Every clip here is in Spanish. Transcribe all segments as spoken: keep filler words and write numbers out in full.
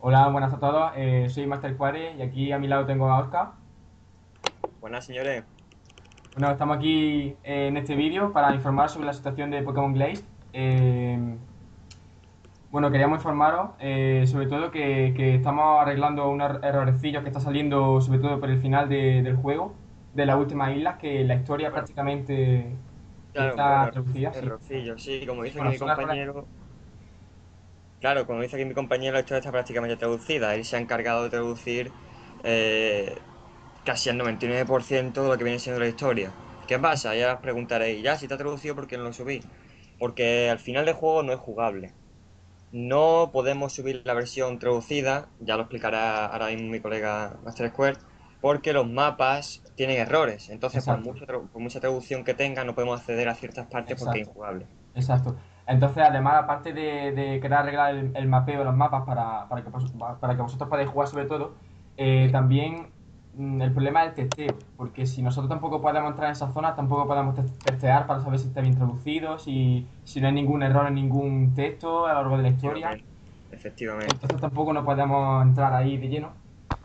Hola, buenas a todos. Eh, soy Master Quare y aquí a mi lado tengo a Oscar. Buenas, señores. Bueno, estamos aquí eh, en este vídeo para informar sobre la situación de Pokémon Glazed. Eh, bueno, queríamos informaros eh, sobre todo que, que estamos arreglando unos errorecillos que está saliendo sobre todo por el final de- del juego, de las últimas islas, que la historia Bueno, prácticamente claro, está bueno, traducida, sí. errorcillo, sí, como dice aquí Bueno, mi son errores. compañero, claro, como dice aquí mi compañero, la historia está prácticamente traducida. Él se ha encargado de traducir eh, casi al noventa y nueve por ciento de lo que viene siendo la historia. ¿Qué pasa? Ya os preguntaréis, ya, si está traducido, ¿por qué no lo subí? Porque al final del juego no es jugable. No podemos subir la versión traducida, ya lo explicará ahora mismo mi colega Master Square, porque los mapas tienen errores. Entonces, por Exacto, mucho tra- por mucha traducción que tenga, no podemos acceder a ciertas partes porque es exacto. injugable. Exacto. Entonces, además, aparte de, de querer arreglar el, el mapeo de los mapas para, para que, vos- para que vosotros podáis jugar sobre todo, eh, también mm, el problema es el testeo, porque si nosotros tampoco podemos entrar en esa zona, tampoco podemos tes- testear para saber si está bien traducido, si, si no hay ningún error en ningún texto a lo largo de la historia. Efectivamente, efectivamente. Entonces tampoco nos podemos entrar ahí de lleno.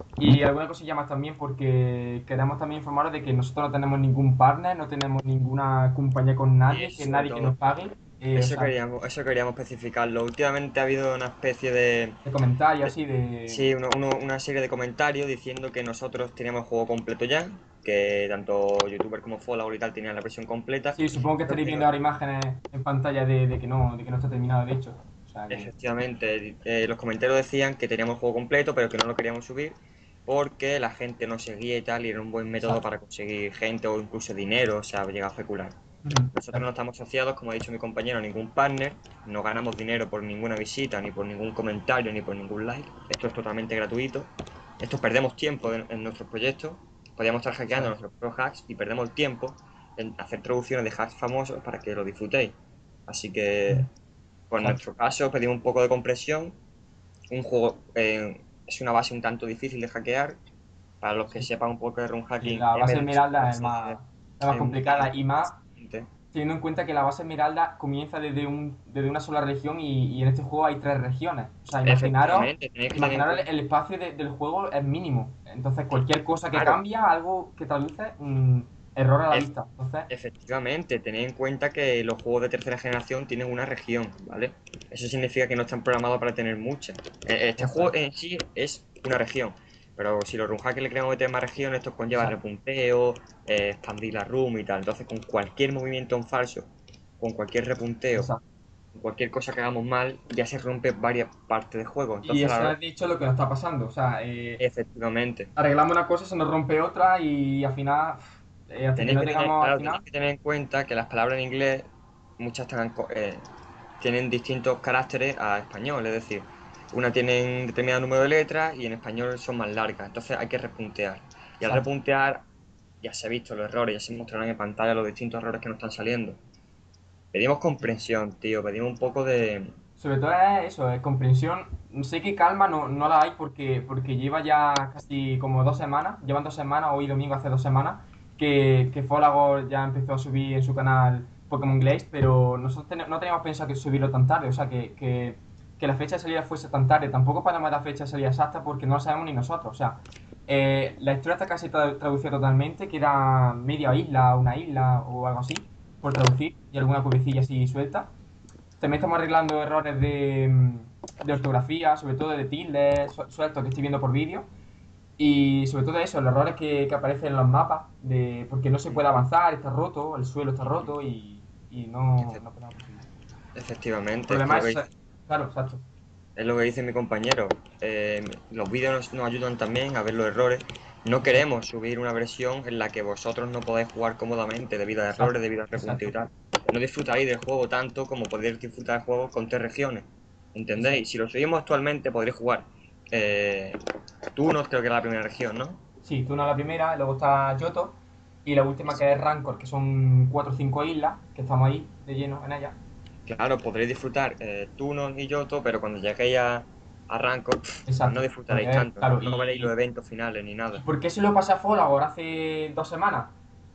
Y alguna cosilla más también porque queremos también informaros de que nosotros no tenemos ningún partner, no tenemos ninguna compañía con Y nadie, eso que sobre nadie que nos todo. pague. Eh, o Eso sea, queríamos, eso queríamos especificarlo. Últimamente ha habido una especie de, de comentarios de- así de... sí, uno- uno- una serie de comentarios diciendo que nosotros teníamos el juego completo ya, que tanto YouTuber como Fallout y tal tenían la versión completa, Sí, supongo que pero estaréis que no- viendo ahora imágenes en pantalla de, de que no, de que no está terminado, de hecho. O sea que... efectivamente, eh, los comentarios decían que teníamos el juego completo, pero que no lo queríamos subir porque la gente no seguía y tal, y era un buen método Exacto. para conseguir gente o incluso dinero, o sea, llegar a especular. Ujú, Nosotros no exacto. estamos asociados, como ha dicho mi compañero, a ningún partner, no ganamos dinero por ninguna visita, ni por ningún comentario, ni por ningún like. Esto es totalmente gratuito. Esto perdemos tiempo en, en nuestros proyectos. Podríamos estar hackeando Exacto. nuestros propios hacks y perdemos el tiempo en hacer traducciones de hacks famosos para que lo disfrutéis. Así que, Ujú, por exacto. nuestro caso, pedimos un poco de compresión. Un juego eh, es una base un tanto difícil de hackear. Para los que Sí. sepan un poco de run Sí, hacking, la base M D S Esmeralda es es, más, es más es complicada y más muy teniendo en cuenta que la base Esmeralda comienza desde, un, desde una sola región y, y en este juego hay tres regiones. O sea, imaginaros, efectivamente, tenéis que tener en imaginaros el, cuenta. el espacio de- del juego es mínimo. Entonces, cualquier cosa que Claro, cambia, algo que traduce, mm, error a la ef- vista. Entonces, efectivamente, tened en cuenta que los juegos de tercera generación tienen una región, ¿vale? Eso significa que no están programados para tener muchas. E- Este juego exacto, en sí es una región, pero si los runhackers le queremos meter más regiones, esto conlleva exacto, repunteo, eh, expandir la room y tal. Entonces, con cualquier movimiento en falso, con cualquier repunteo, exacto. con cualquier cosa que hagamos mal, ya se rompe varias partes del juego. Y Entonces, a la eso hora- es de hecho lo que nos está pasando. O sea, eh, efectivamente. arreglamos una cosa, se nos rompe otra y al final, eh, hasta que Tenéis no que tener, llegamos al claro, final, tenéis que tener en cuenta que las palabras en inglés muchas están, co- eh, tienen distintos caracteres a español, es decir, una tiene un determinado número de letras y en español son más largas, entonces hay que repuntear. Y al exacto. repuntear ya se ha visto los errores, ya se mostrarán en pantalla los distintos errores que nos están saliendo. Pedimos comprensión, tío, pedimos un poco de... Sobre todo es eso, es comprensión. Sé que calma no, no la hay porque, porque lleva ya casi como dos semanas, llevan dos semanas, hoy domingo hace dos semanas, que, que Folagor ya empezó a subir en su canal Pokémon Glaze, pero nosotros ten- no teníamos pensado que subirlo tan tarde, o sea, que, que, que la fecha de salida fuese tan tarde. Tampoco podemos dar fecha de salida exacta porque no lo sabemos ni nosotros. O sea, eh, la historia está casi tra- traducida totalmente, queda media isla, una isla o algo así, por traducir, y alguna cubecilla así suelta. También estamos arreglando errores de, mm, de ortografía, sobre todo de tildes su- sueltos que estoy viendo por vídeo. Y sobre todo eso, los errores que, que aparecen en los mapas, de, porque no se puede avanzar, está roto, el suelo está roto y, y no, Efe- no podemos proseguir. El Efectivamente, es que problema lo que es, dice, claro, exacto. es lo que dice mi compañero. Eh, los vídeos nos, nos ayudan también a ver los errores. No Exacto, queremos subir una versión en la que vosotros no podáis jugar cómodamente debido a errores, exacto, debido a repunte y exacto, tal. No disfrutaréis del juego tanto como podéis disfrutar del juego con tres regiones. ¿Entendéis? exacto. Si lo subimos actualmente podréis jugar eh, Tunos, creo que era la primera región, ¿no? Sí, Tuna la primera, luego está Yoto y la última que es Rancor, que son cuatro o cinco islas, que estamos ahí de lleno en ellas. Claro, podréis disfrutar eh, Tunos y Yoto, pero cuando lleguéis a, a Rancor, pues no Exacto, disfrutaréis porque, tanto, no, claro, no veréis los y, eventos finales ni ¿y nada. por qué se lo pasé a Folagor hace dos semanas?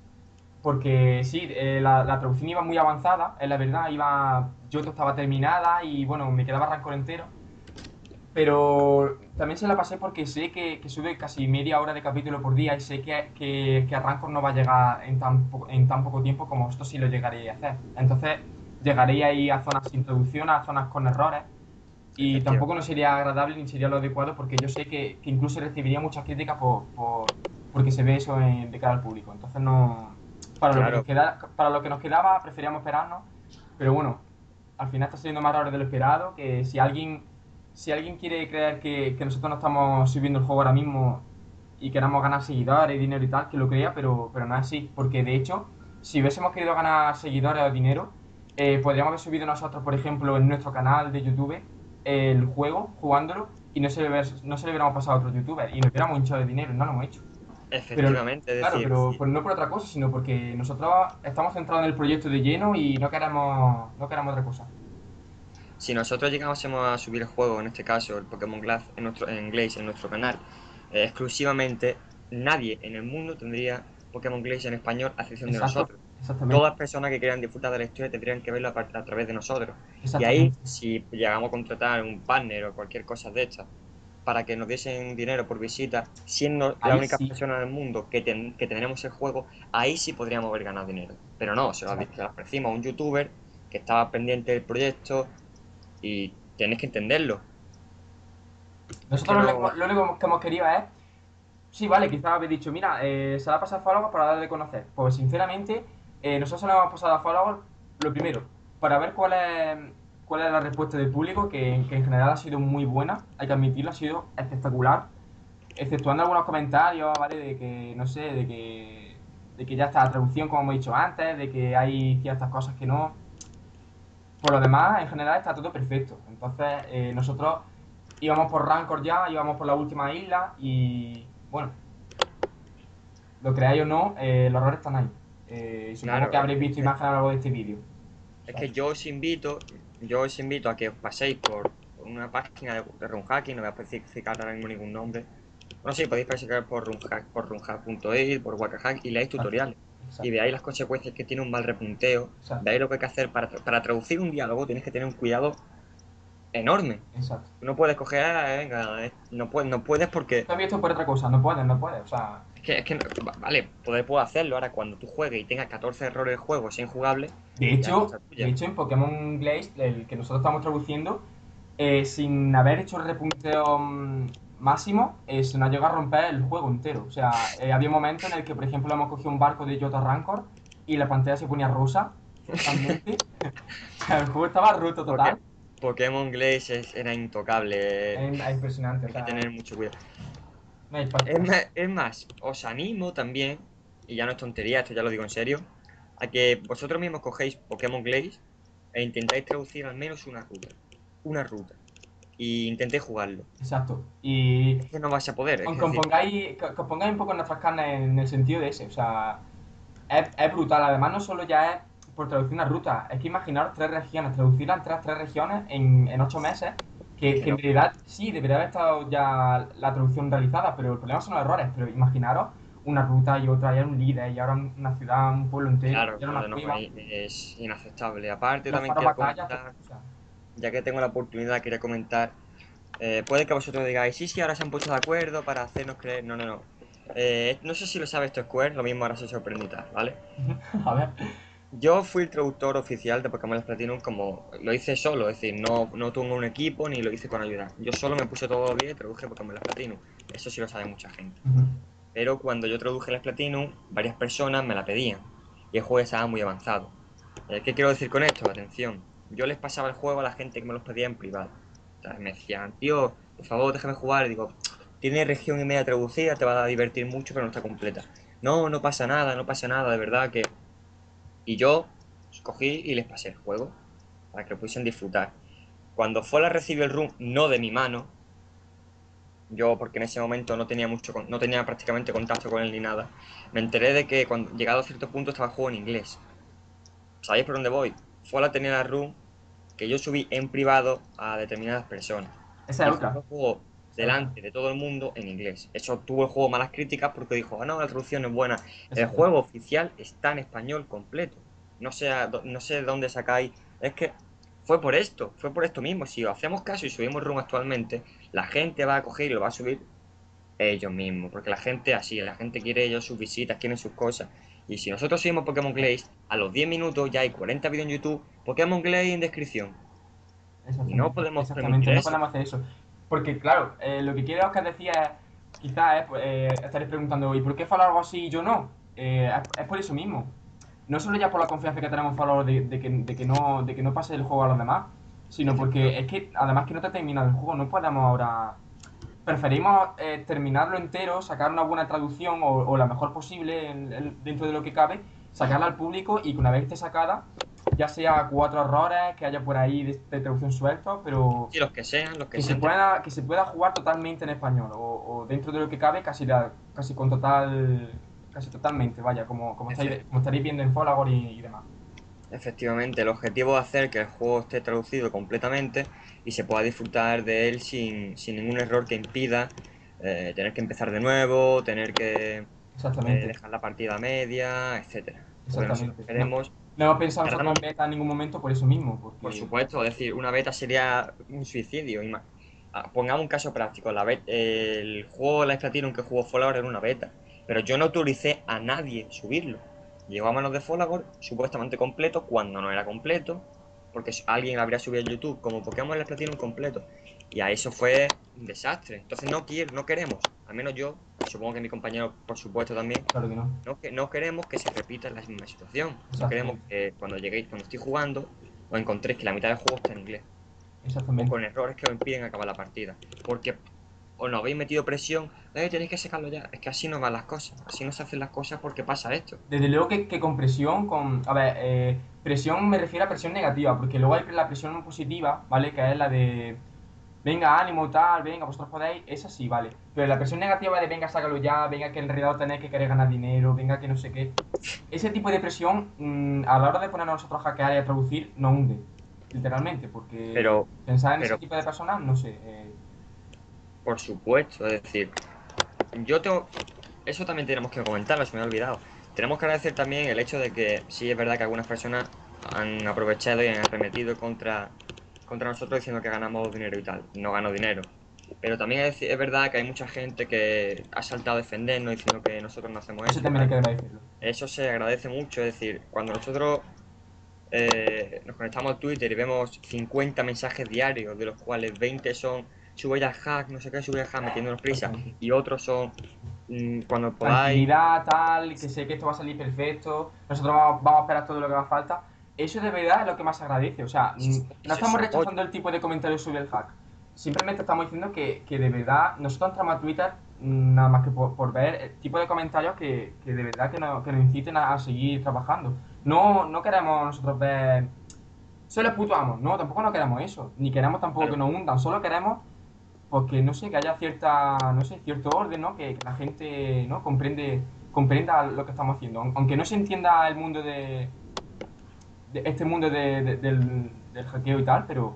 Porque sí, eh, la, la traducción iba muy avanzada, es la verdad, iba, Yoto estaba terminada y bueno, me quedaba Rancor entero. Pero también se la pasé porque sé que, que sube casi media hora de capítulo por día y sé que, que, que a Rancor no va a llegar en tan, po- en tan poco tiempo como esto sí lo llegaré a hacer. Entonces llegaré ahí a zonas sin introducción, a zonas con errores y tampoco no Efectivamente. sería agradable ni sería lo adecuado porque yo sé que, que incluso recibiría muchas críticas por, por- porque se ve eso en- de cara al público. Entonces no... Para lo que nos Claro, queda, para lo que nos quedaba preferíamos esperarnos, pero bueno, al final está saliendo más raro de lo esperado, que si alguien, si alguien quiere creer que, que nosotros no estamos subiendo el juego ahora mismo y queramos ganar seguidores, dinero y tal, que lo crea, pero, pero no es así. Porque de hecho, si hubiésemos querido ganar seguidores o dinero, eh, podríamos haber subido nosotros, por ejemplo, en nuestro canal de YouTube el juego, jugándolo, y no se, le hubiera- no se le hubiéramos pasado a otro youtuber y nos hubiéramos hinchado de dinero, y no lo hemos hecho. Pero, efectivamente, es claro, decir, pero si, pues no por otra cosa, sino porque nosotros estamos centrados en el proyecto de lleno y no queremos, no queremos otra cosa. si nosotros llegásemos a subir el juego, en este caso el Pokémon Glass en, nuestro, en inglés en nuestro canal, eh, exclusivamente, nadie en el mundo tendría Pokémon Glass en español a excepción de Exacto, nosotros. Todas exactamente, las personas que quieran disfrutar de la historia tendrían que verlo a, par- a través de nosotros. Y ahí, exactamente. si llegamos a contratar un partner o cualquier cosa de estas para que nos diesen dinero por visita, siendo la Ahí única sí. persona del mundo que, ten- que tenemos el juego, ahí sí podríamos haber ganado dinero. Pero no, se lo, se Exacto. lo ofrecimos a un youtuber que estaba pendiente del proyecto y tienes que entenderlo. Es que Nosotros lo, no. único- lo único que hemos querido es, sí, vale, quizás habéis dicho, mira, eh, se la ha pasado a Follow para darle a conocer. Pues sinceramente, eh, nosotros se la hemos pasado a Follow lo primero, para ver cuál es, cuál es la respuesta del público, que, que en general ha sido muy buena, hay que admitirlo, ha sido espectacular. Exceptuando algunos comentarios, ¿vale? De que, no sé, de que, de que ya está la traducción, como hemos dicho antes, de que hay ciertas cosas que no. Por lo demás, en general está todo perfecto. Entonces, eh, nosotros íbamos por Rancor ya, íbamos por la última isla y, bueno, lo creáis o no, eh, los errores están ahí. Eh, y supongo que Claro, es habréis visto que, imágenes a lo largo de este vídeo. O es sea, que yo os invito, yo os invito a que os paséis por, por una página de, de Runhacking, no voy a especificar ahora mismo ningún nombre. Bueno, sí, podéis pasear por runhack, por runhack punto it, por Wakahack y leáis exacto, tutoriales. Y exacto, veáis las consecuencias que tiene un mal repunteo, exacto, veáis lo que hay que hacer para, para traducir un diálogo, tienes que tener un cuidado enorme. exacto. Tú no puedes coger, "Ah, venga, eh", no puedes, no puedes porque Esto visto por otra cosa, no puedes, no puedes. O sea, es que, es que no- vale, poder puedo hacerlo ahora cuando tú juegues y tengas catorce errores de juego sin jugable, de ya es hecho, cosa de tuya. hecho en Pokémon Glaze, el que nosotros estamos traduciendo, eh, sin haber hecho el repunteo mm, máximo, eh, se nos llegó a romper el juego entero. O sea, eh, había momentos en el que, por ejemplo, hemos cogido un barco de Johto Rancor y la pantalla se ponía rosa totalmente. O sea, el juego estaba roto Porque total. Pokémon Glaze es- era intocable. Es, es impresionante, o Hay que sea, tener mucho cuidado. no hay parte. Es más, es más, os animo también, y ya no es tontería, esto ya lo digo en serio, a que vosotros mismos cogéis Pokémon Glaze e intentáis traducir al menos una ruta. Una ruta. Y intentéis jugarlo. Exacto. Y Es que no vais a poder, es con- que con decir, pongáis, que, que os pongáis un poco en nuestras carnes en el sentido de ese. O sea, es, es brutal. Además, no solo ya es por traducir una ruta, es que imaginaros tres regiones, traducirlas en tres, tres regiones en, en ocho meses, es que, que que en no. realidad sí, debería haber estado ya la traducción realizada, pero el problema son los errores. Pero imaginaros una ruta y otra, y ahora un líder, y ahora una ciudad, un pueblo entero, Claro, y ahora no, una no, cueva, es inaceptable. Aparte, los también faros quería batallas, todo. comentar, O sea, ya que tengo la oportunidad, quería comentar. Eh, puede que vosotros digáis, sí, sí, ahora se han puesto de acuerdo para hacernos creer. No, no, no. Eh, no sé si lo sabe esto Square, lo mismo ahora se sorprenderá, ¿vale? a ver. Yo fui el traductor oficial de Pokémon Let's Platinum como lo hice solo, es decir, no, no tuve un equipo ni lo hice con ayuda. Yo solo me puse todo bien y traduje Pokémon Let's Platinum. Eso sí lo sabe mucha gente. Pero cuando yo traduje Let's Platinum, varias personas me la pedían y el juego estaba muy avanzado. Eh, ¿Qué quiero decir con esto? Atención, yo les pasaba el juego a la gente que me los pedía en privado. O sea, me decían, tío, por favor, déjame jugar. Y digo, tiene región y media traducida, te va a divertir mucho, pero no está completa. No, no pasa nada, no pasa nada, de verdad que... Y yo cogí y les pasé el juego para que lo pudiesen disfrutar. Cuando Fola recibió el room, no de mi mano, yo porque en ese momento no tenía mucho, no tenía prácticamente contacto con él ni nada, me enteré de que cuando llegado a cierto punto estaba el juego en inglés. ¿Sabéis por dónde voy? Fola tenía la room que yo subí en privado a determinadas personas. Esa Y es jugó otra. el juego Esa es otra. delante de todo el mundo en inglés. Eso tuvo el juego malas críticas porque dijo, ah, no, la traducción es buena. El Esa es juego otra. oficial está en español completo. No sé, a- no sé de dónde sacáis. Es que fue por esto, fue por esto mismo. Si hacemos caso y subimos run actualmente, la gente va a coger y lo va a subir ellos mismos, porque la gente así, la gente quiere ellos sus visitas, quieren sus cosas. Y si nosotros seguimos Pokémon Glaze, a los diez minutos ya hay cuarenta vídeos en YouTube, Pokémon Glaze en descripción. Y no Exactamente, podemos permitir exactamente, no eso. podemos hacer eso. Porque, claro, eh, lo que quiero que decía es, quizás es, pues, eh, estaréis preguntando, ¿y por qué Follow algo así y yo no? Eh, es, es por eso mismo. No solo ya por la confianza que tenemos en Follow de, de que, de, que no, de que no pase el juego a los demás, sino porque es Efectivamente. que, además que no te ha terminado el juego, no podemos ahora... Preferimos eh, terminarlo entero, sacar una buena traducción o, o la mejor posible en- en- dentro de lo que cabe, sacarla al público y que una vez esté sacada, ya sea cuatro errores que haya por ahí de, de traducción sueltos, pero Sí, los que sean, los que que se sean. pueda, que se pueda jugar totalmente en español o, o dentro de lo que cabe casi, la- casi con total, casi totalmente, vaya, como, como, estáis, Efe- como estaréis viendo en Folagor y, y demás. Efectivamente, el objetivo es hacer que el juego esté traducido completamente y se pueda disfrutar de él sin, sin ningún error que impida eh, tener que empezar de nuevo, tener que eh, Exactamente, dejar la partida a media, etcétera. Porque nosotros exactamente. No, queremos, no hemos pensado nosotros tardamos, en beta en ningún momento por eso mismo, por porque... supuesto, es decir, una beta sería un suicidio. Ima- ah, Pongamos un caso práctico, la bet- el juego Life Platinum que jugó Fallout era una beta, pero yo no autoricé a nadie subirlo. Llegó a manos de Folagor, supuestamente completo, cuando no era completo, porque alguien lo habría subido a YouTube como Pokémon Life Platinum completo. Y a eso fue un desastre. Entonces no quiero, no queremos, al menos yo, y supongo que mi compañero, por supuesto, también, Claro que no. no, que, no queremos que se repita la misma situación. No queremos Exactamente. que cuando lleguéis, cuando estoy jugando, os encontréis que la mitad del juego está en inglés. O Exactamente. con errores que os impiden acabar la partida. Porque os no habéis metido presión, eh, tenéis que sacarlo ya. Es que así no van las cosas. Así no se hacen las cosas porque pasa esto. Desde luego que, que con presión, con... A ver, eh, presión me refiero a presión negativa, porque luego hay la presión positiva, ¿vale? Que es la de... Venga, ánimo, tal, venga, vosotros podéis, esa sí, vale. Pero la presión negativa de venga, sácalo ya, venga, que en realidad tenéis que querer ganar dinero, venga, que no sé qué. Ese tipo de presión, mmm, a la hora de ponernos nosotros a hackear y a traducir, nos hunde, literalmente, porque Pero, pensar en ese pero, tipo de personas, no sé. Eh, por supuesto, es decir, yo tengo. Eso también tenemos que comentarlo, se me ha olvidado. Tenemos que agradecer también el hecho de que sí es verdad que algunas personas han aprovechado y han arremetido contra, contra nosotros diciendo que ganamos dinero y tal. No gano dinero. Pero también es, es verdad que hay mucha gente que ha saltado a defendernos diciendo que nosotros no hacemos eso eso y también hay tal. que agradecerlo. Eso se agradece mucho, es decir, cuando nosotros eh, nos conectamos a Twitter y vemos cincuenta mensajes diarios, de los cuales veinte son sube ya el hack, no sé qué, sube el hack metiéndonos prisa, Exactamente. y otros son mm, cuando podáis. Tranquilidad, tal, que sé que esto va a salir perfecto, nosotros vamos, vamos a esperar todo lo que haga falta. Eso de verdad es lo que más se agradece. O sea, Eso mm, es, no eso es estamos apoyo. rechazando el tipo de comentarios sobre el hack. Simplemente estamos diciendo que, que de verdad nosotros entramos a Twitter mm, nada más que por, por ver el tipo de comentarios que, que de verdad que nos, que nos inciten a, a seguir trabajando. No, no queremos nosotros ver solo puto amo, no, tampoco no queremos eso. Ni queremos tampoco que Claro, nos hundan, solo queremos porque no sé, que haya cierta, no sé, cierto orden, ¿no? Que, que la gente, ¿no? Comprende, comprenda lo que estamos haciendo. Aunque no se entienda el mundo de, de este mundo de- de- del, del hackeo y tal, pero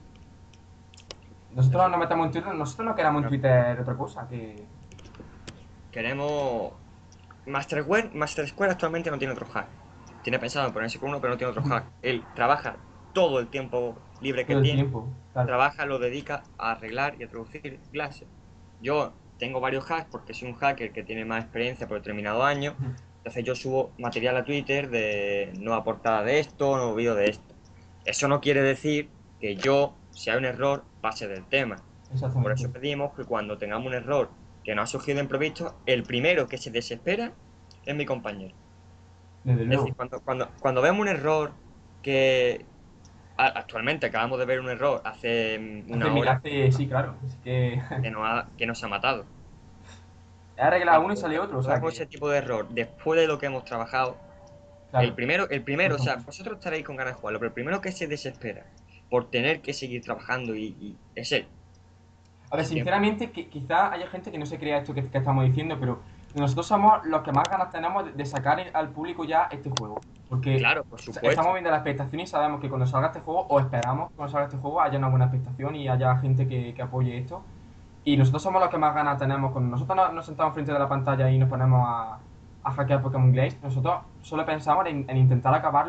nosotros nos metemos en efectivamente. Twitter, nosotros no queramos en No, Twitter otra cosa, que... queremos. Master Square, Master Square actualmente no tiene otro hack. Tiene pensado en ponerse con uno, pero no tiene otro hack. Él trabaja todo el tiempo libre que todo el tiene, tiempo, claro. trabaja, lo dedica a arreglar y a traducir clases. Yo tengo varios hacks porque soy un hacker que tiene más experiencia por determinado año. Entonces yo subo material a Twitter de nueva portada de esto, nuevo vídeo de esto. Eso no quiere decir que yo, si hay un error, pase del tema. Por eso Exactamente, pedimos que cuando tengamos un error que no ha surgido de improviso, el primero que se desespera es mi compañero. desde Es decir, luego. cuando, cuando, cuando vemos un error que a- actualmente acabamos de ver un error hace mm, Hace, una mi- hora hace, sí, claro, es que que nos ha, que nos ha matado. he arreglado Cuando, uno y sale otro, o cuando sea vemos ese que, tipo de error después de lo que hemos trabajado, el claro, primero, el primero, o sea, exactamente. vosotros estaréis con ganas de jugarlo, pero el primero que se desespera por tener que seguir trabajando y, y es él. A ver, Así que, sinceramente, que, quizá haya gente que no se crea esto que, que estamos diciendo, pero nosotros somos los que más ganas tenemos de, de sacar al público ya este juego. Porque claro, por estamos supuesto. viendo la expectación y sabemos que cuando salga este juego, o esperamos que cuando salga este juego, haya una buena expectación y haya gente que, que apoye esto. Y nosotros somos los que más ganas tenemos. Cuando nosotros nos, nos sentamos frente de la pantalla y nos ponemos a, a hackear Pokémon Glaze, nosotros solo pensamos en, en intentar acabarlo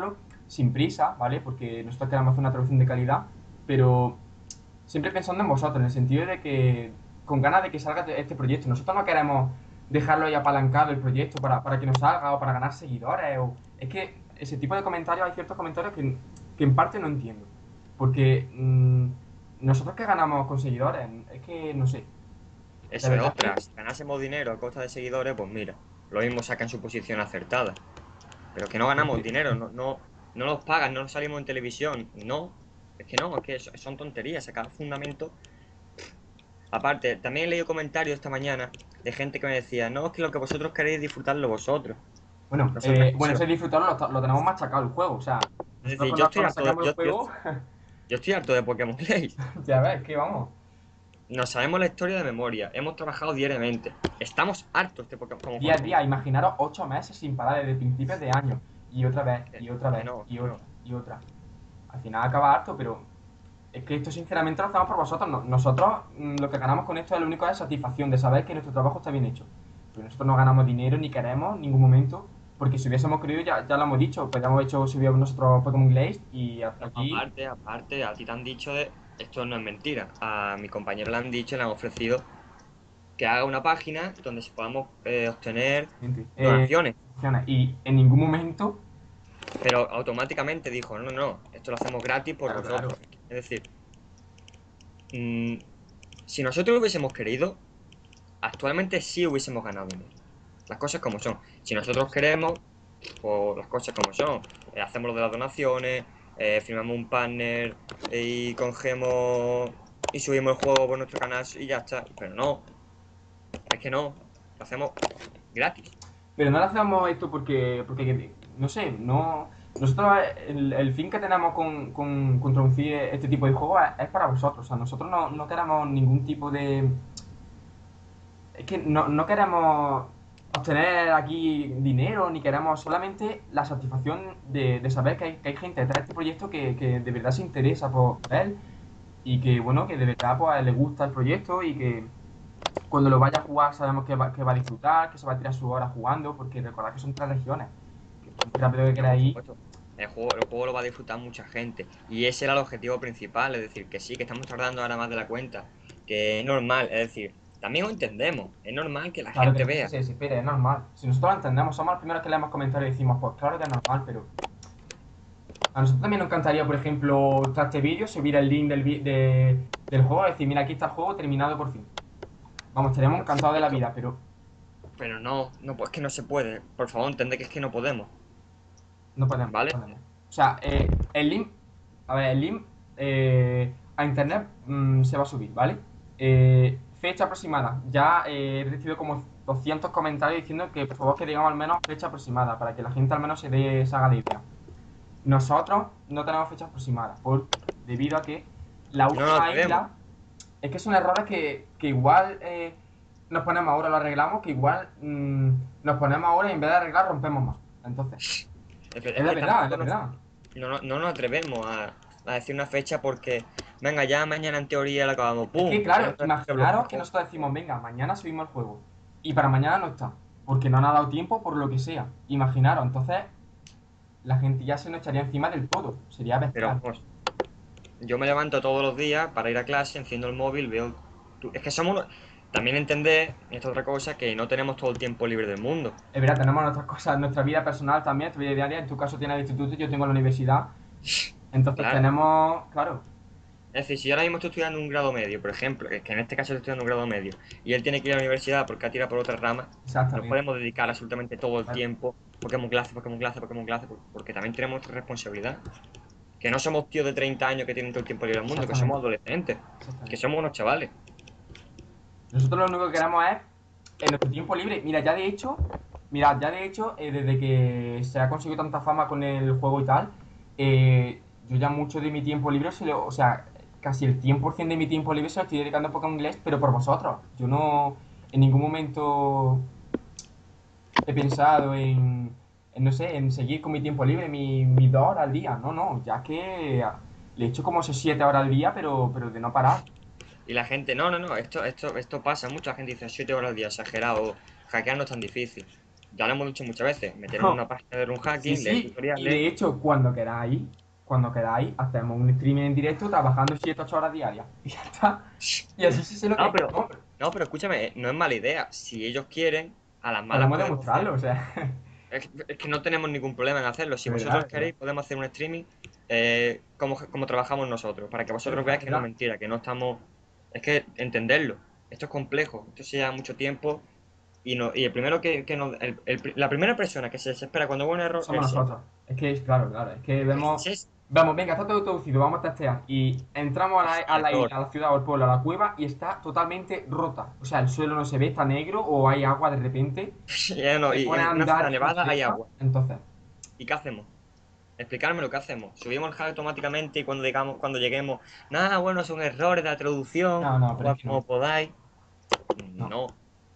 sin prisa, ¿vale? Porque nosotros queremos hacer una traducción de calidad, pero siempre pensando en vosotros, en el sentido de que, con ganas de que salga este proyecto. Nosotros no queremos dejarlo ahí apalancado el proyecto para, para que nos salga o para ganar seguidores. O... Es que ese tipo de comentarios, hay ciertos comentarios que, que en parte no entiendo. Porque mmm, nosotros que ganamos con seguidores, es que no sé. De Eso es verdad otra. que, Si ganásemos dinero a costa de seguidores, pues mira, lo mismo sacan su posición acertada. Pero que no es ganamos que dinero, no, no, no nos pagan, no salimos en televisión. No, es que no, es que son tonterías, sacar fundamento. Aparte, también he leído comentarios esta mañana de gente que me decía, no, es que lo que vosotros queréis disfrutarlo vosotros. bueno, Nosotros, eh, bueno, sí. ese disfrutarlo lo, lo tenemos machacado el juego. O sea, Es nosotros decir, yo cuando, estoy cuando harto de, sacamos el yo, yo, juego, yo estoy harto de Pokémon Play. ya ves, que vamos. Nos sabemos la historia de memoria, hemos trabajado diariamente. Estamos hartos de Pokémon como Día a juego. día, imaginaros ocho meses sin parar desde principios de año. Y otra vez, Que, y otra que vez, no, y que no. otra, y otra. Al final acaba harto, pero es que esto sinceramente lo hacemos por vosotros. No- nosotros mm, lo que ganamos con esto es lo único es satisfacción de saber que nuestro trabajo está bien hecho. Pero nosotros no ganamos dinero ni queremos en ningún momento, porque si hubiésemos querido, ya, ya lo hemos dicho, podríamos hecho si hubiéramos nosotros Pokémon Glazed y hasta No, aquí. aparte, aparte, a ti te han dicho de... Esto no es mentira. A mi compañero le han dicho, le han ofrecido que haga una página donde se podamos eh, obtener Eh, donaciones. y en ningún momento. Pero automáticamente dijo, no, no, no, esto lo hacemos gratis por Claro, claro. vosotros. Es decir, mm, si nosotros lo hubiésemos querido, actualmente sí hubiésemos ganado dinero. Las cosas como son. Si nosotros queremos, pues las cosas como son. Eh, hacemos lo de las donaciones, eh, firmamos un partner eh, y cogemos y subimos el juego por nuestro canal y ya está. Pero no, es que no, lo hacemos gratis. Pero no lo hacemos esto porque, porque no sé, no. Nosotros, el, el fin que tenemos con, con, con introducir este tipo de juegos es, es para vosotros. O sea, nosotros no, no queremos ningún tipo de. Es que no, no queremos obtener aquí dinero, ni queremos solamente la satisfacción de, de saber que hay, que hay gente detrás de este proyecto que, que de verdad se interesa por él y que, bueno, que de verdad pues, le gusta el proyecto y que cuando lo vaya a jugar sabemos que va, que va a disfrutar, que se va a tirar su hora jugando, porque recordad que son tres regiones. Que por muy rápido que No, por queráis, supuesto. El juego, el juego lo va a disfrutar mucha gente. Y ese era el objetivo principal. Es decir, que sí, que estamos tardando ahora más de la cuenta. Que es normal. Es decir, también lo entendemos. Es normal que la claro que gente la gente vea. se desespere, es normal. Si nosotros lo entendemos, somos los primeros que leemos comentarios y decimos, pues claro que es normal, pero a nosotros también nos encantaría, por ejemplo, tras este vídeo, subir el link del, vi- de- del juego, decir, mira, aquí está el juego terminado por fin. Vamos, estaríamos Por encantados de la supuesto. vida, pero Pero no, no, pues es que no se puede. Por favor, entended que es que no podemos. no podemos, no ¿Vale? podemos. O sea, eh, el link, a ver, el link eh, a internet mm, se va a subir, ¿vale? Eh, fecha aproximada. Ya eh, he recibido como doscientos comentarios diciendo que por favor que digamos al menos fecha aproximada, para que la gente al menos se, dé, se haga de idea. Nosotros no tenemos fecha aproximada, por, debido a que la No nos última atrevemos. isla, es que son errores que, que igual eh, nos ponemos ahora, lo arreglamos, que igual mm, nos ponemos ahora y en vez de arreglar rompemos más. Entonces, Es, es es la que verdad, es la tampoco nos, verdad. no, no- no nos atrevemos a, a decir una fecha porque, venga, ya mañana en teoría la acabamos. Es que, ¡Pum! claro, Otra vez se imaginaros que bloqueó. nosotros decimos, venga, mañana subimos el juego. Y para mañana no está. Porque no nos ha dado tiempo por lo que sea. Imaginaros, entonces la gente ya se nos echaría encima del todo. Sería Pero bestial. vamos, yo me levanto todos los días para ir a clase, enciendo el móvil, veo... tú- Es que somos... unos- También entender, y esta otra cosa, que no tenemos todo el tiempo libre del mundo. Es verdad, tenemos nuestras cosas, nuestra vida personal también, nuestra vida diaria. En tu caso tienes el instituto, yo tengo la universidad. Entonces Claro. tenemos, claro, Es decir, si yo ahora mismo estoy estudiando un grado medio, por ejemplo, que que en este caso estoy estudiando un grado medio, y él tiene que ir a la universidad porque ha tirado por otra rama, no exactamente. podemos dedicar absolutamente todo el Claro, tiempo Pokémon clase, Pokémon clase, Pokémon clase, por- porque también tenemos nuestra responsabilidad. Que no somos tíos de treinta años que tienen todo el tiempo libre del mundo, que somos exactamente, adolescentes, que exactamente. somos unos chavales. Nosotros lo único que queremos es, en nuestro tiempo libre, mira, ya de hecho, mira, ya de hecho, eh, desde que se ha conseguido tanta fama con el juego y tal, eh, yo ya mucho de mi tiempo libre, se lo- o sea, casi el cien por ciento de mi tiempo libre se lo estoy dedicando a Pokémon inglés, pero por vosotros. Yo no, en ningún momento he pensado en, en, no sé, en seguir con mi tiempo libre, mi, mis dos horas al día. No, no, ya que le echo como esas siete horas al día, pero, pero de no parar. Y la gente, no, no, no, esto, esto, esto pasa, mucha gente dice siete horas al día, exagerado, hackear no es tan difícil. Ya lo hemos dicho muchas veces, meternos en No, una página de run sí, hacking, leer sí, y tutoriales. de hecho, cuando queráis, cuando queráis, hacemos un streaming en directo trabajando siete ocho horas diarias. Y ya está. Y así sí sé lo No, que... pero, No, no, pero escúchame, eh, no es mala idea. Si ellos quieren, a las malas podemos podemos hacer. demostrarlo, o sea... Es, que es que no tenemos ningún problema en hacerlo. Si De verdad, vosotros de verdad. queréis, podemos hacer un streaming eh, como, como trabajamos nosotros, para que De vosotros verdad, veáis de que no es verdad. mentira, que no estamos. Es que entenderlo. Esto es complejo, esto se lleva mucho tiempo. Y, no, y el primero que, que nos- el- el- la primera persona que se desespera cuando hubo un error Somos es él. nosotros. Es que es claro, claro. Es que vemos... Es, es- Vamos, venga, está todo traducido, vamos a testear. Y entramos a la, a la error. isla, a la ciudad o al pueblo, a la cueva y está totalmente rota. O sea, el suelo no se ve, está negro o hay agua de repente. Ya no, Se y pone a en una zona andar y no nevada se hay deja. agua. Entonces, ¿Y qué hacemos? Explicarme lo que hacemos. Subimos el hack automáticamente y cuando digamos, cuando lleguemos, nada, bueno, son errores de la traducción, no, no, pero o es que como no. podáis. No. No.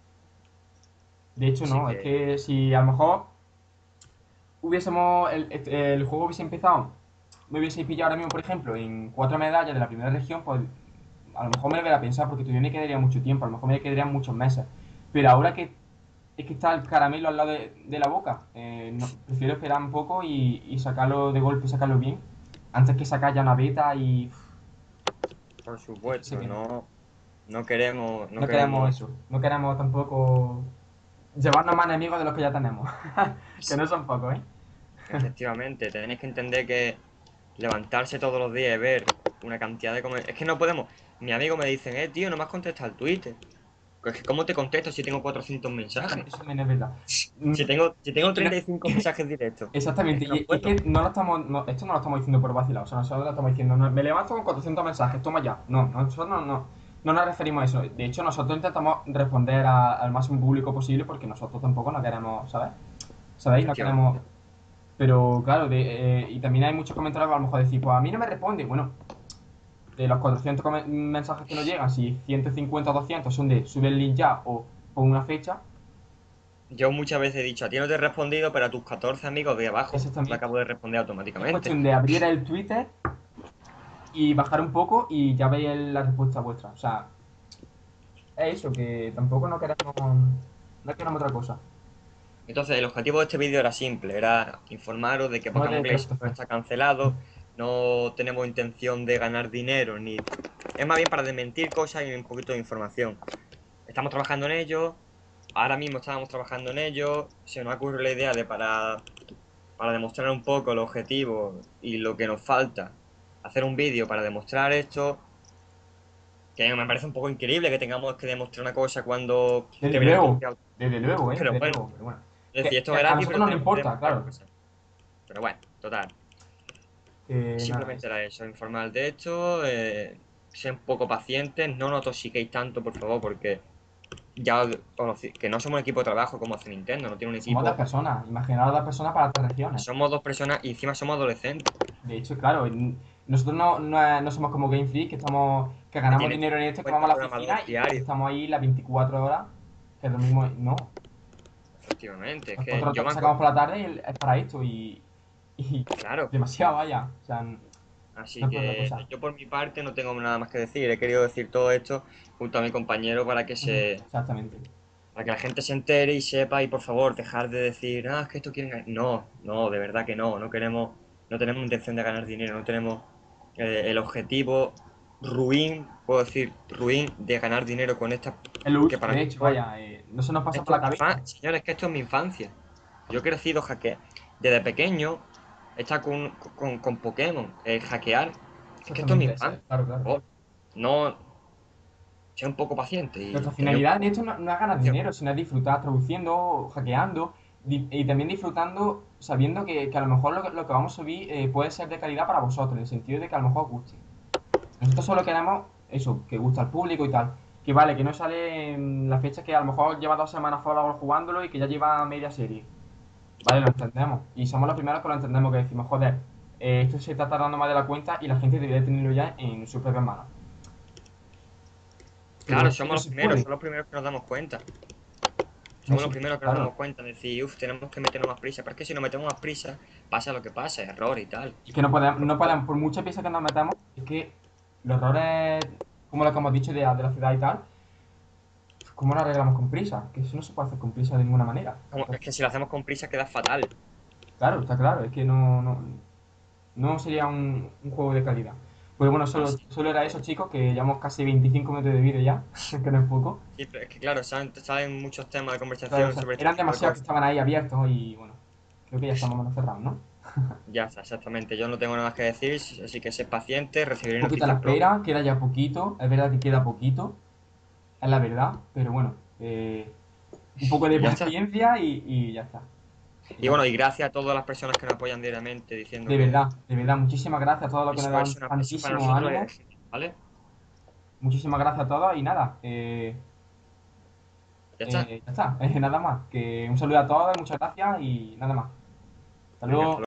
De hecho, Así no. Es que, que si a lo mejor hubiésemos. El, el juego hubiese empezado. Me hubiese pillado ahora mismo, por ejemplo, en cuatro medallas de la primera región, pues a lo mejor me lo voy a pensar porque todavía me quedaría mucho tiempo, a lo mejor me quedarían muchos meses. Pero ahora que es que está el caramelo al lado de, de la boca, eh, no- prefiero esperar un poco y, y sacarlo de golpe, sacarlo bien, antes que sacar ya una beta y... por Es que sé supuesto, que no. no, no queremos, no No queremos queremos. eso, no queremos tampoco llevarnos más enemigos de los que ya tenemos, que no son pocos, ¿eh? Efectivamente, tenéis que entender que levantarse todos los días y ver una cantidad de comentarios. Es que no podemos. Mi amigo me dicen, eh, tío, no me has contestado el Twitter. Pues, ¿cómo te contesto si tengo cuatrocientos Eso mensajes? también, eso también es verdad. Mm, Si tengo, si tengo Y, y no- treinta y cinco mensajes directos. Es exactamente, que no y, y es puedo. que no lo estamos, no- esto no lo estamos diciendo por vacilar, o sea, nosotros lo estamos diciendo, no, me levanto con cuatrocientos mensajes, toma ya. No, nosotros no, no, no nos referimos a eso. De hecho, nosotros intentamos responder a- al máximo público posible porque nosotros tampoco no queremos, ¿sabes? ¿Sabéis? No queremos... Efectivamente. Pero claro, de, eh, y también hay muchos comentarios que a lo mejor decir, pues a mí no me responde. Bueno, de los cuatrocientos come- mensajes que nos llegan, si ciento cincuenta o doscientos son de sube el link ya o pon una fecha, Yo muchas veces he dicho, a ti no te he respondido, pero a tus catorce amigos de abajo eso le también acabo de responder es automáticamente. cuestión de abrir el Twitter y bajar un poco y ya veis el- la respuesta vuestra. O sea, es eso, que tampoco no queremos, no queremos otra cosa. Entonces, el objetivo de este vídeo era simple, era informaros de que No Pokémon de Glacier no Christopher. está cancelado, no tenemos intención de ganar dinero, ni... Es más bien para desmentir cosas y un poquito de información. Estamos trabajando en ello, ahora mismo estábamos trabajando en ello, se nos ocurre la idea de para, para demostrar un poco el objetivo y lo que nos falta, hacer un vídeo para demostrar esto, que me parece un poco increíble que tengamos que demostrar una cosa cuando Desde deberíamos luego, confiar. desde luego, ¿eh? Pero Desde bueno, luego, pero bueno. es decir, Que, esto que es a gratis, nosotros pero no nos tenemos que importa, demostrar claro. cosas. Pero bueno, total. Que nada, Simplemente eso. era eso, informar de esto, eh, ser un poco pacientes, no nos toxiquéis tanto, por favor, porque ya os conocí- que no somos un equipo de trabajo como hace Nintendo, no tiene un Somos dos equipo, personas, imaginaos dos personas para tres regiones. somos dos personas y encima somos adolescentes, De hecho, claro, n- nosotros no, no, no somos como Game Freak, que estamos, que que ganamos tienen dinero en esto, que vamos cincuenta a la oficina programadores y, y diarios. estamos ahí las veinticuatro horas, que es lo mismo. No, Efectivamente, es que nosotros lo yo me que acuerdo, sacamos por la tarde es para esto y, y claro, demasiado, vaya. O sea, no así es por otra que cosa. yo por mi parte no tengo nada más que decir, he querido decir todo esto junto a mi compañero para que Ujú, se, exactamente. para que la gente se entere y sepa y por favor dejar de decir, ah, es que esto quieren ganar. No, no, de verdad que no, no queremos, no tenemos intención de ganar dinero, no tenemos eh, el objetivo ruin, puedo decir, ruin de ganar dinero con esta, Es lo que último, para mí de hecho, vaya, eh, no se nos pasa por esto la es mi cabeza. infancia, señores, que esto es mi infancia. Yo he crecido hacke desde pequeño, está con, con, con Pokémon, eh, hackear, es que esto es mi Exactamente, ese, infancia, claro, por claro. favor. No, sea un poco paciente y Nuestra tener un finalidad poco en esto no, no es ganar de dinero, sino es disfrutar traduciendo, hackeando di- y también disfrutando sabiendo que, que a lo mejor lo, que lo que vamos a subir eh, puede ser de calidad para vosotros, en el sentido de que a lo mejor os guste. Nosotros solo queremos eso, que guste al público y tal. Que vale, que no sale en la fecha que a lo mejor lleva dos semanas Fallout jugándolo y que ya lleva media serie. Vale, lo entendemos. Y somos los primeros que lo entendemos, que decimos, joder, eh, esto se está tardando más de la cuenta y la gente debería tenerlo ya en sus propias manos. Claro, Pero, pero somos los se primeros, puede. somos los primeros que nos damos cuenta. No Somos se los puede, primeros que nos damos claro. cuenta de decir, uff, tenemos que meternos más prisa. Pero es que si nos metemos más prisa, pasa lo que pasa, error y tal. Es que no podemos, Por no favor. podemos, por muchas piezas que nos metamos, es que los errores, como lo que hemos dicho de, de la ciudad y tal, ¿cómo lo arreglamos con prisa? Que eso no se puede hacer con prisa de ninguna manera. Como- es que si lo hacemos con prisa queda fatal. Claro, está claro, es que no, no, no sería un, un juego de calidad. Pues bueno, solo, Así. solo era eso, chicos, que llevamos casi veinticinco minutos de vídeo ya, que no es poco. Sí, pero es que claro, salen, salen muchos temas de Claro, o conversación sea, sobre este eran tipo de demasiados que cosas. estaban ahí abiertos y bueno, creo que ya estamos menos cerrados, ¿no? Ya está, exactamente. Yo no tengo nada más que decir, así que sé paciente, Un recibiré poquito a la noticias pronto. espera, queda ya poquito, es verdad que queda poquito, es la verdad, pero bueno, eh, un poco de Y ya está. paciencia y, y ya está. Y Y ya bueno, está. y gracias a todas las personas que nos apoyan diariamente diciendo De que verdad, de verdad, muchísimas gracias a todos los que nos eso es dan una, eso para tantísimo nosotros ánimo. es genial, ¿vale? Muchísimas gracias a todos y nada, eh, Ya está. eh, ya está, eh, nada más. Que un saludo a todos, muchas gracias y nada más. Hasta Venga, hasta luego. luego.